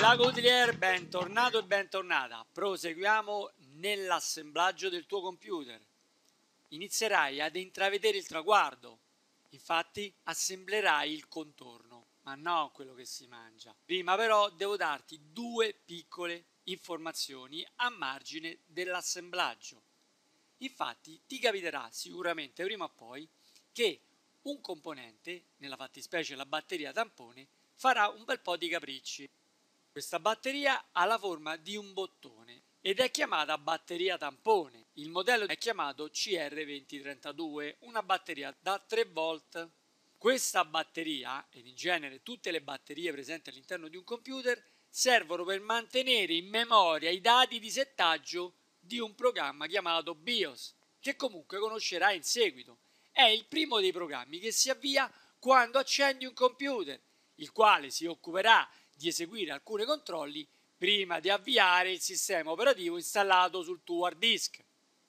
Da Goodyear, bentornato e bentornata. Proseguiamo nell'assemblaggio del tuo computer. Inizierai ad intravedere il traguardo. Infatti assemblerai il contorno, ma non quello che si mangia. Prima però devo darti due piccole informazioni a margine dell'assemblaggio. Infatti ti capiterà sicuramente prima o poi che un componente, nella fattispecie la batteria tampone, farà un bel po' di capricci. Questa batteria ha la forma di un bottone ed è chiamata batteria tampone. Il modello è chiamato CR2032, una batteria da 3 volt. Questa batteria, ed in genere tutte le batterie presenti all'interno di un computer, servono per mantenere in memoria i dati di settaggio di un programma chiamato BIOS, che comunque conoscerai in seguito. È il primo dei programmi che si avvia quando accendi un computer, il quale si occuperà di eseguire alcuni controlli prima di avviare il sistema operativo installato sul tuo hard disk.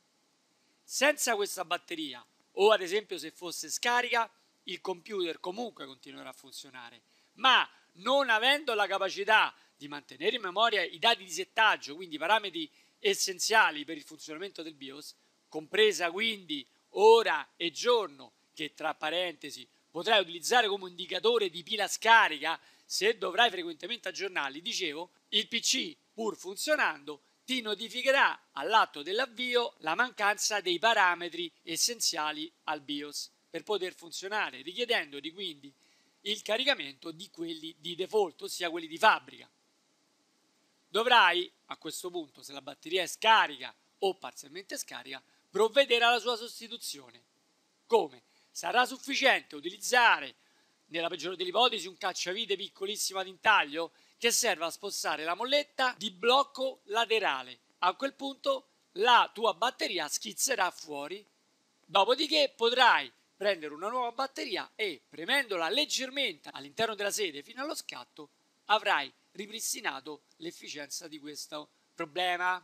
Senza questa batteria, o ad esempio se fosse scarica, il computer comunque continuerà a funzionare, ma non avendo la capacità di mantenere in memoria i dati di settaggio, quindi i parametri essenziali per il funzionamento del BIOS, compresa quindi ora e giorno, che tra parentesi potrai utilizzare come indicatore di pila scarica se dovrai frequentemente aggiornarli, dicevo, il PC, pur funzionando, ti notificherà all'atto dell'avvio la mancanza dei parametri essenziali al BIOS per poter funzionare, richiedendoti quindi il caricamento di quelli di default, ossia quelli di fabbrica. Dovrai, a questo punto, se la batteria è scarica o parzialmente scarica, provvedere alla sua sostituzione. Come? Sarà sufficiente utilizzare, nella peggiore delle ipotesi, un cacciavite piccolissimo ad intaglio che serve a spostare la molletta di blocco laterale. A quel punto la tua batteria schizzerà fuori, dopodiché potrai prendere una nuova batteria e, premendola leggermente all'interno della sede fino allo scatto, avrai ripristinato l'efficienza di questo problema.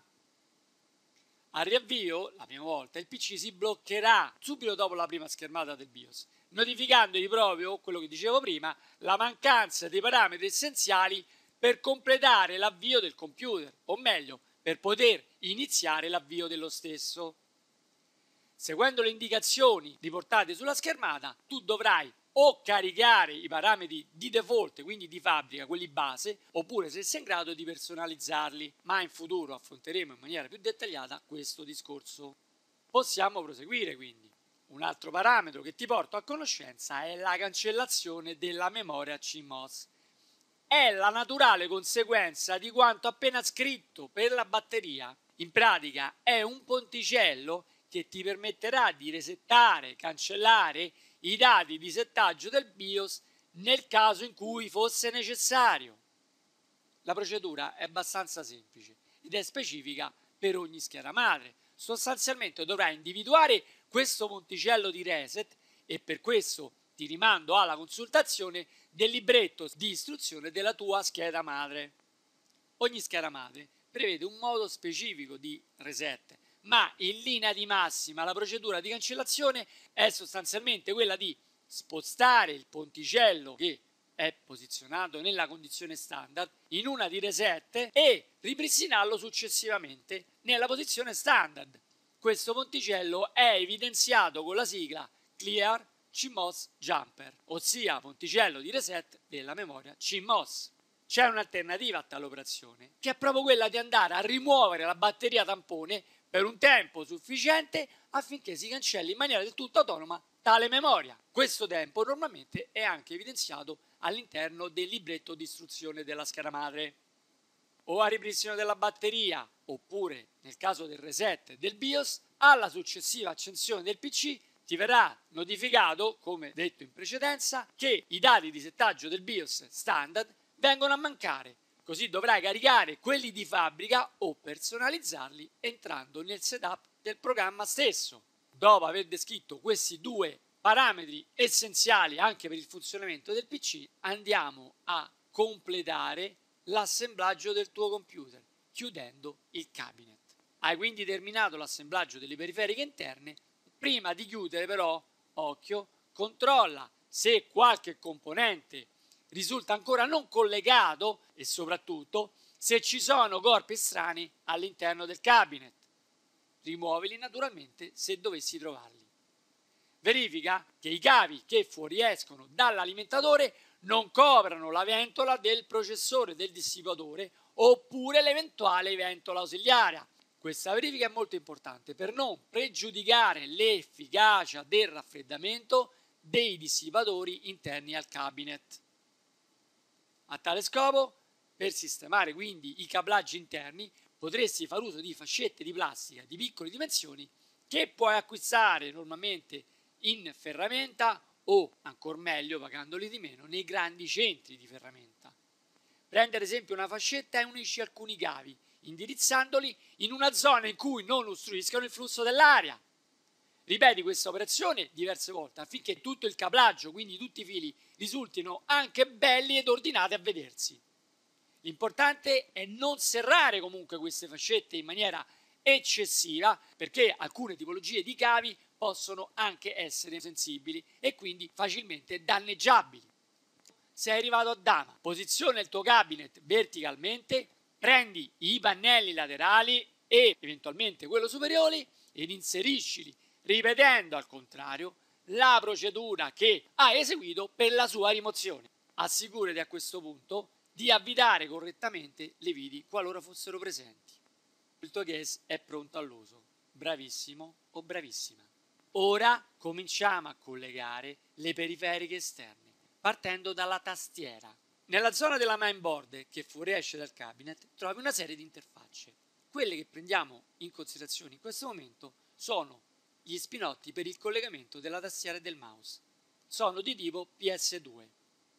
Al riavvio, la prima volta, il PC si bloccherà subito dopo la prima schermata del BIOS, notificandogli proprio, quello che dicevo prima, la mancanza dei parametri essenziali per completare l'avvio del computer, o meglio, per poter iniziare l'avvio dello stesso. Seguendo le indicazioni riportate sulla schermata, tu dovrai o caricare i parametri di default, quindi di fabbrica, quelli base, oppure se sei in grado di personalizzarli, ma in futuro affronteremo in maniera più dettagliata questo discorso. Possiamo proseguire quindi. Un altro parametro che ti porto a conoscenza è la cancellazione della memoria CMOS. È la naturale conseguenza di quanto appena scritto per la batteria. In pratica è un ponticello che ti permetterà di resettare, cancellare i dati di settaggio del BIOS nel caso in cui fosse necessario. La procedura è abbastanza semplice ed è specifica per ogni scheda madre. Sostanzialmente dovrai individuare questo ponticello di reset e per questo ti rimando alla consultazione del libretto di istruzione della tua scheda madre. Ogni scheda madre prevede un modo specifico di reset, ma in linea di massima la procedura di cancellazione è sostanzialmente quella di spostare il ponticello che è posizionato nella condizione standard in una di reset e ripristinarlo successivamente nella posizione standard. Questo ponticello è evidenziato con la sigla Clear CMOS Jumper, ossia ponticello di reset della memoria CMOS. C'è un'alternativa a tale operazione, che è proprio quella di andare a rimuovere la batteria tampone per un tempo sufficiente affinché si cancelli in maniera del tutto autonoma tale memoria. Questo tempo normalmente è anche evidenziato all'interno del libretto di istruzione della scheda madre. O a ripristino della batteria, oppure nel caso del reset del BIOS, alla successiva accensione del PC ti verrà notificato, come detto in precedenza, che i dati di settaggio del BIOS standard vengono a mancare. Così dovrai caricare quelli di fabbrica o personalizzarli entrando nel setup del programma stesso. Dopo aver descritto questi due parametri essenziali anche per il funzionamento del PC, andiamo a completare l'assemblaggio del tuo computer, chiudendo il cabinet. Hai quindi terminato l'assemblaggio delle periferiche interne. Prima di chiudere però, occhio, controlla se qualche componente risulta ancora non collegato e soprattutto se ci sono corpi estranei all'interno del cabinet. Rimuovili naturalmente se dovessi trovarli. Verifica che i cavi che fuoriescono dall'alimentatore non coprano la ventola del processore del dissipatore oppure l'eventuale ventola ausiliaria. Questa verifica è molto importante per non pregiudicare l'efficacia del raffreddamento dei dissipatori interni al cabinet. A tale scopo, per sistemare quindi i cablaggi interni, potresti far uso di fascette di plastica di piccole dimensioni che puoi acquistare normalmente in ferramenta o, ancor meglio, pagandoli di meno, nei grandi centri di ferramenta. Prendi ad esempio una fascetta e unisci alcuni cavi, indirizzandoli in una zona in cui non ostruiscano il flusso dell'aria. Ripeti questa operazione diverse volte affinché tutto il cablaggio, quindi tutti i fili, risultino anche belli ed ordinati a vedersi. L'importante è non serrare comunque queste fascette in maniera eccessiva perché alcune tipologie di cavi possono anche essere sensibili e quindi facilmente danneggiabili. Sei arrivato a dama, posiziona il tuo cabinet verticalmente, prendi i pannelli laterali e eventualmente quello superiore ed inseriscili ripetendo al contrario la procedura che hai eseguito per la sua rimozione. Assicurati a questo punto di avvitare correttamente le viti qualora fossero presenti. Il tuo case è pronto all'uso. Bravissimo o bravissima. Ora cominciamo a collegare le periferiche esterne, partendo dalla tastiera. Nella zona della mainboard che fuoriesce dal cabinet trovi una serie di interfacce. Quelle che prendiamo in considerazione in questo momento sono gli spinotti per il collegamento della tastiera e del mouse. Sono di tipo PS2.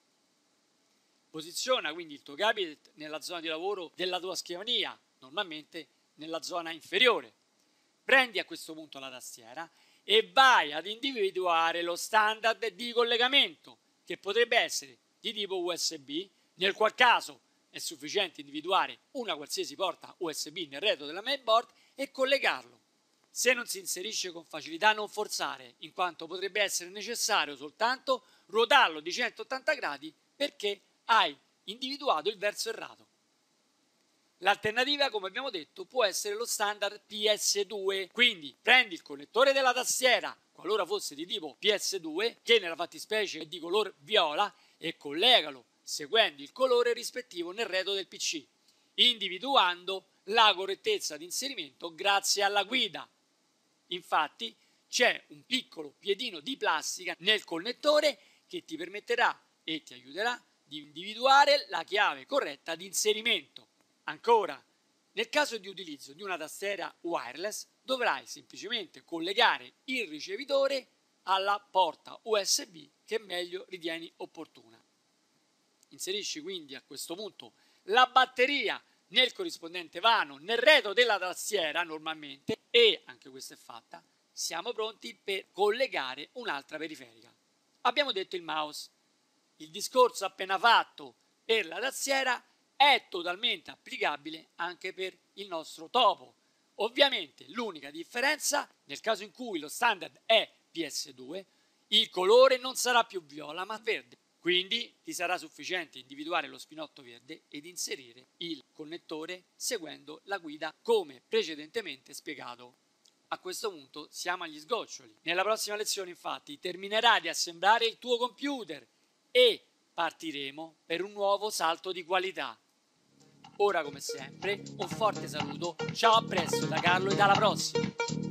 Posiziona quindi il tuo cabinet nella zona di lavoro della tua scrivania, normalmente nella zona inferiore. Prendi a questo punto la tastiera e vai ad individuare lo standard di collegamento, che potrebbe essere di tipo USB, nel qual caso è sufficiente individuare una qualsiasi porta USB nel retro della mainboard e collegarlo. Se non si inserisce con facilità non forzare, in quanto potrebbe essere necessario soltanto ruotarlo di 180 gradi perché hai individuato il verso errato. L'alternativa, come abbiamo detto, può essere lo standard PS2, quindi prendi il connettore della tastiera, qualora fosse di tipo PS2, che nella fattispecie è di color viola, e collegalo seguendo il colore rispettivo nel retro del PC, individuando la correttezza di inserimento grazie alla guida. Infatti c'è un piccolo piedino di plastica nel connettore che ti permetterà e ti aiuterà di individuare la chiave corretta di inserimento. Ancora, nel caso di utilizzo di una tastiera wireless dovrai semplicemente collegare il ricevitore alla porta USB che meglio ritieni opportuna. Inserisci quindi a questo punto la batteria nel corrispondente vano nel retro della tastiera normalmente e, anche questa è fatta, siamo pronti per collegare un'altra periferica. Abbiamo detto il mouse. Il discorso appena fatto per la tastiera è totalmente applicabile anche per il nostro topo. Ovviamente l'unica differenza, nel caso in cui lo standard è PS2, il colore non sarà più viola ma verde. Quindi ti sarà sufficiente individuare lo spinotto verde ed inserire il connettore seguendo la guida come precedentemente spiegato. A questo punto siamo agli sgoccioli. Nella prossima lezione infatti terminerai di assemblare il tuo computer e partiremo per un nuovo salto di qualità. Ora come sempre un forte saluto, ciao, a presto da Carlo e alla prossima!